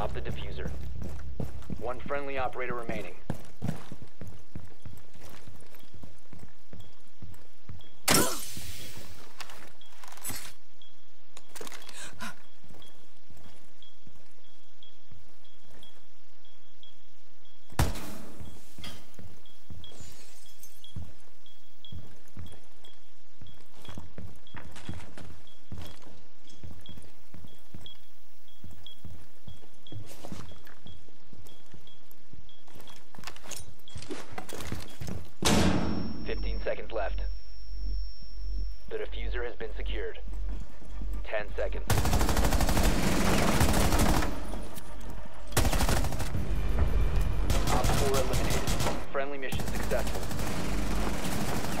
out the diffuser. One friendly operator remaining. Seconds left. The diffuser has been secured. 10 seconds. Op 4 eliminated. Friendly mission successful.